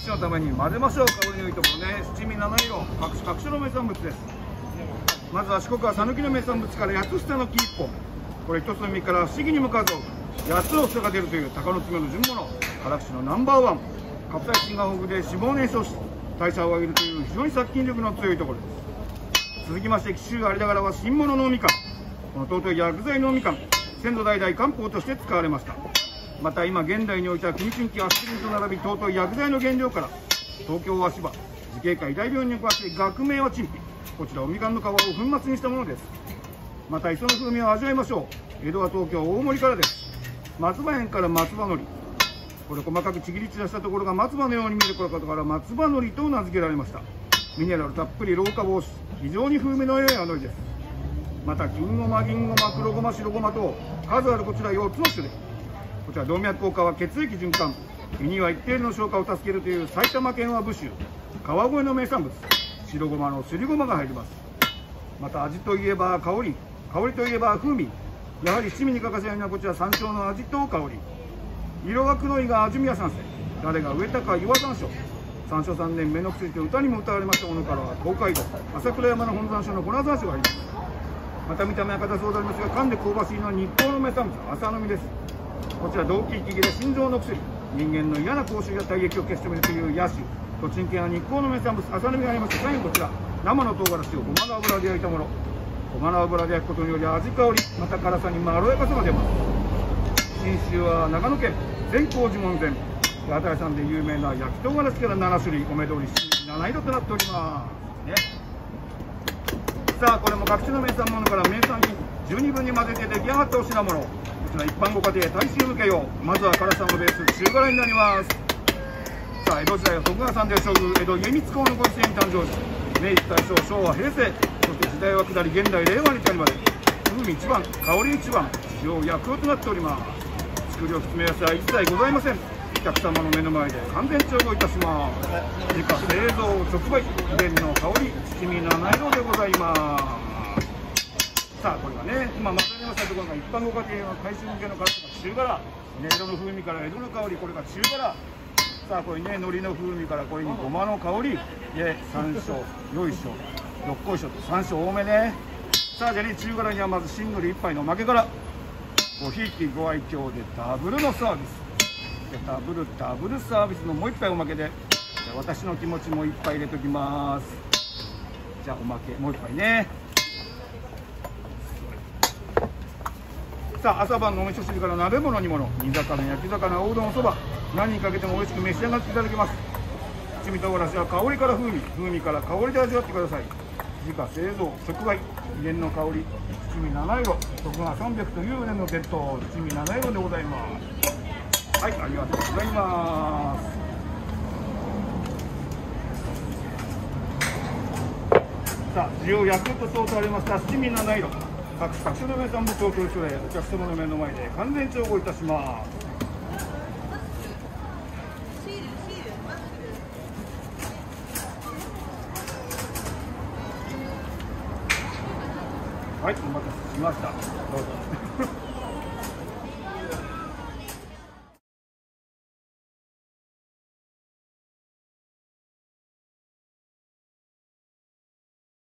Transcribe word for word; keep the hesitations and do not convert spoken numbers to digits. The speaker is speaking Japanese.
父のために混ぜましょう。香りのいいところね、七味七色、各種各種の名産物です。まずは四国は讃岐の名産物から八つ下の木一本、これ一つの実から不思議に向かうと八つの房が出るという鷹の爪の純物、辛口のナンバーワン。カプサイシンが豊富で脂肪を燃焼し代謝を上げるという非常に殺菌力の強いところです。続きまして紀州有田柄は新物のみかん、この尊い薬剤のみかん、先祖代々漢方として使われました。また今現代においては国新規アスピリンと並び尊い薬剤の原料から東京足場慈恵会大病院に詳しい学名は陳皮、こちらおみかんの皮を粉末にしたものです。また磯の風味を味わいましょう。江戸は東京大森からです。松葉園から松葉のり、これ細かくちぎり散らしたところが松葉のように見えることから松葉のりと名付けられました。ミネラルたっぷり老化防止、非常に風味の良いあのりです。また金ごま、銀ごま、黒ごま、白ごまと数あるこちらよっつの種類、こちら動脈硬化は血液循環、胃には一定の消化を助けるという埼玉県は武州川越の名産物、白ごまのすりごまが入ります。また味といえば香り、香りといえば風味、やはり七味に欠かせないのはこちら山椒の味と香り。色が黒いが味見や山菜、誰が植えたか岩山椒、山椒さんねん目の薬と歌にも歌われましたものからは東海道朝倉山の本山椒の粉山椒があります。また見た目は硬そうでありますが噛んで香ばしいのは日光の名産物朝の実です。こちら動悸息切れ心臓の薬、人間の嫌な口臭や体液を消し止めるという野種、栃木県は日光の名産物朝の実があります。さらにこちら生の唐辛子をごまの油で焼いたもの、ごまの油で焼くことにより味香り、また辛さにまろやかさが出ます。信州は長野県善光寺門前八幡屋さんで有名な焼き唐辛子からなな種類、お目通りなな色となっておりますね。さあこれも各地の名産物から名産品十二分に混ぜて出来上がったお品物、こちら一般ご家庭大衆向け用、まずは辛さのベース中辛になります。さあ江戸時代は徳川三代将軍江戸家光公のご時世に誕生し、明治大正昭和平成、そして時代は下り現代令和に至るまで風味一番香り一番使用薬用となっております。作りを説明やは一切ございません。お客様の目の前で完全調合いたします。自家製造直売秘伝の香り七味七色でございます。さあこれはね今まさにましたところが一般ご家庭の大衆向けの辛さが中辛、ね、江戸の風味から江戸の香り、これが中辛。さあこれね海苔の風味からこれにごまの香りで山椒よいしょよっこいしょと山椒多めね。さあじゃあね中辛にはまず新海苔いっぱいのおまけからごひいきご愛嬌でダブルのサービスでダブルダブルサービスのもう一杯おまけで、じゃあ私の気持ちもいっぱい入れときます。じゃあおまけもう一杯ね。さあ朝晩のお味噌汁から鍋物煮物、煮魚焼き魚おうどんおそば、何にかけても美味しく召し上がっていただけます。七味唐辛子は香りから風味、風味から香りで味わってください。自家製造直売秘伝の香り七味七色、徳川さんびゃくという年の伝統七味七色でございます。はい、ありがとうございます。さあ需要薬ととうとありました七味七色、各各種の名産物を取り揃えお客様の目の前で完全調合いたします。はい、お待たせしました。どうぞ。